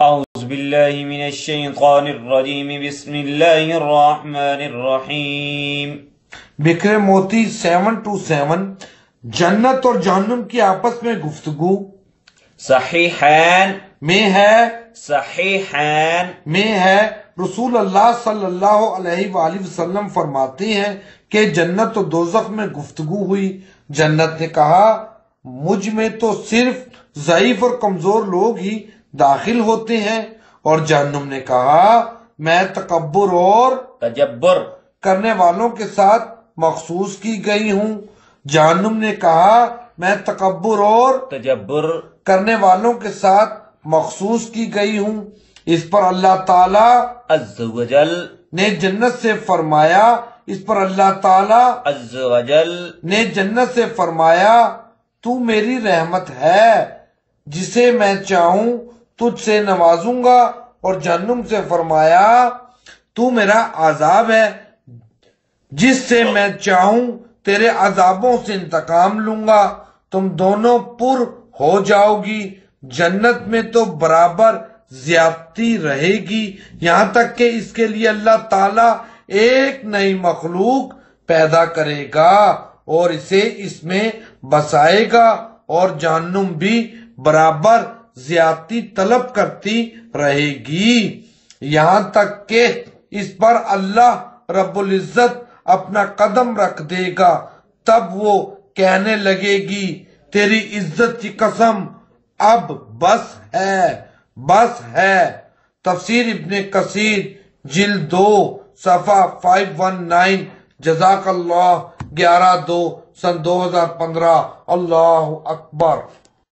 اعوذ باللہ من الشیطان الرجیم بسم اللہ الرحمن الرحیم۔ بکھرے موتی 727 جنت اور جہنم کی آپس میں گفتگو صحیحین میں ہے رسول اللہ صلی اللہ علیہ وآلہ وسلم فرماتے ہیں کہ جنت و دوزخ میں گفتگو ہوئی۔ جنت نے کہا مجھ میں تو صرف ضعیف اور کمزور لوگ ہی داخل ہوتے ہیں، اور جہنم نے کہا میں تکبر اور تجبر کرنے والوں کے ساتھ مخصوص کی گئی ہوں۔ جہنم نے کہا میں تکبر اور تجبر کرنے والوں کے ساتھ مخصوص کی گئی ہوں۔ اس پر اللہ تعالیٰ عز وجل نے جنت سے فرمایا نے جنت سے فرمایا تو میری رحمت ہے، جسے میں چاہوں تجھ سے نوازوں گا، اور جہنم سے فرمایا تو میرا عذاب ہے، جس سے میں چاہوں تیرے عذابوں سے انتقام لوں گا، تم دونوں پر ہو جاؤ گی۔ جنت میں تو برابر زیادتی رہے گی، یہاں تک کہ اس کے لیے اللہ تعالیٰ ایک نئی مخلوق پیدا کرے گا اور اسے اس میں بسائے گا، اور جہنم بھی برابر زیادتی طلب کرتی رہے گی، یہاں تک کہ اس پر اللہ رب العزت اپنا قدم رکھ دے گا۔ تب وہ کہنے لگے گی تیری عزت کی قسم اب بس ہے۔ تفسیر ابن کثیر جلد 2 صفحہ 519۔ جزاک اللہ 11/2/2015۔ اللہ اکبر۔